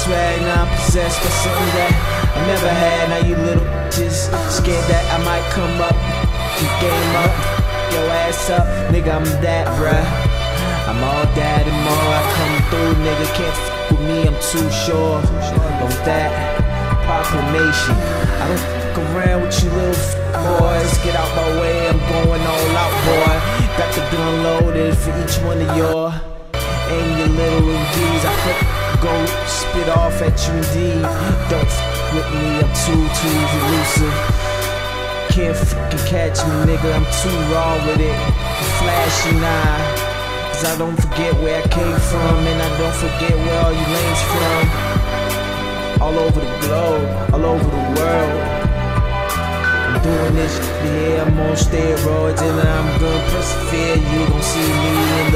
swag, now I'm possessed by something that I never had. Now you little bitches scared that I might come up. You game up, your ass up, nigga, I'm that, bruh. I'm all that and more. I come through, nigga, can't f with me, I'm too sure of that proclamation. I don't f around with you little boys. Get out my way, I'm going all out, boy. Got the gun loaded for each one of your and your little MDs. I could go spit off at you indeed. Don't f with me, I'm too elusive. Can't fucking catch me, nigga, I'm too raw with it. Flashy nah. I don't forget where I came from, and I don't forget where all you lanes from. All over the globe, all over the world. I'm doing this, yeah, I'm on steroids, and I'm gonna persevere. You gon' see me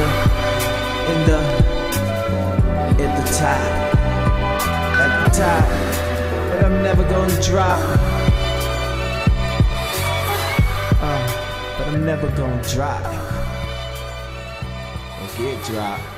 at the top, but I'm never gonna drop. But I'm never gonna drop. Get dropped.